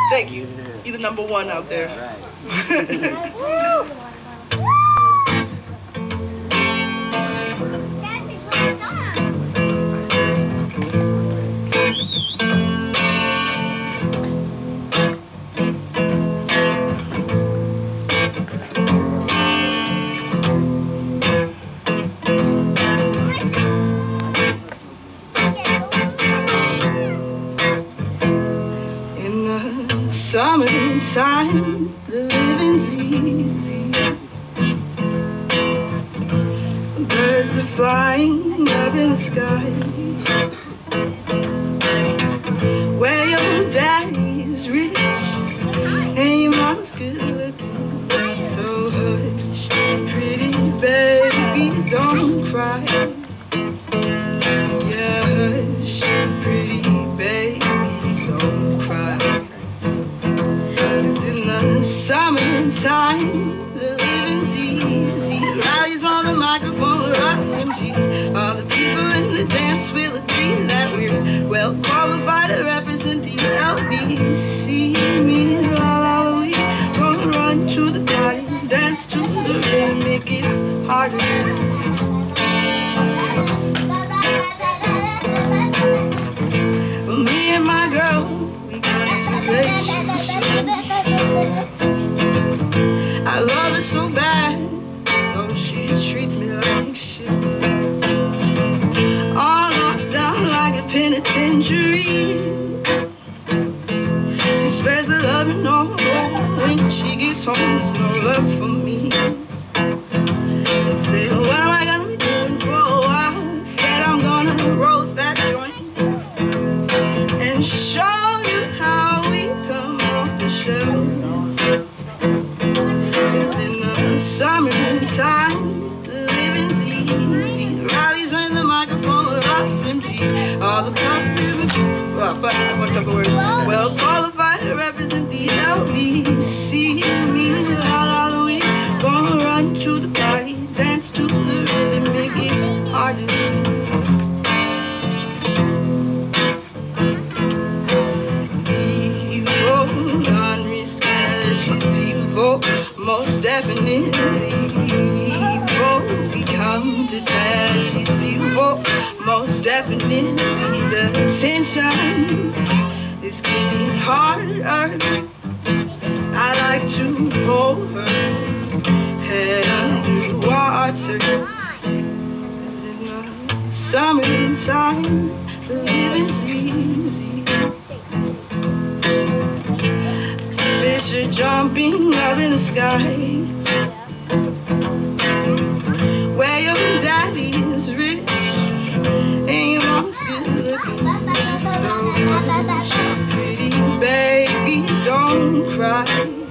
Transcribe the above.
Thank you. You're the #1 out there. Summertime, the living's easy. Birds are flying up in the sky. Where your daddy's rich and your mama's good looking. So hush, pretty baby, don't cry. Yeah, hush, pretty baby, don't cry. Summertime, the living's easy. Riley's on the microphone, rocks MG. All the people in the dance will agree that we're well qualified to represent the LBC. Me and all we gonna run to the party, dance to the rhythm, it gets harder. Well, me and my girl, we got this relationship. I love her so bad, though she treats me like shit. All locked down like a penitentiary. She spreads her love and all when she gets home, there's no love for me. I say, what am I gonna be doing for a while? Said I'm gonna roll a fat joint and show you how we come off the shelf. Summertime, the living's easy. Riley's in the microphone, rocks MG. All the well qualified to represent the LBC. Me and all we gonna run to the party, dance to the rhythm, it gets harder. Evil, unrestrained, she's evil. Most definitely evil. We come to dance, she's evil. Most definitely the tension is getting harder. I like to hold her head under water. Cause in the summertime, the living's easy. Fish are jumping up in the sky. Where your daddy is rich and your mom's good looking. So hush, pretty baby, don't cry.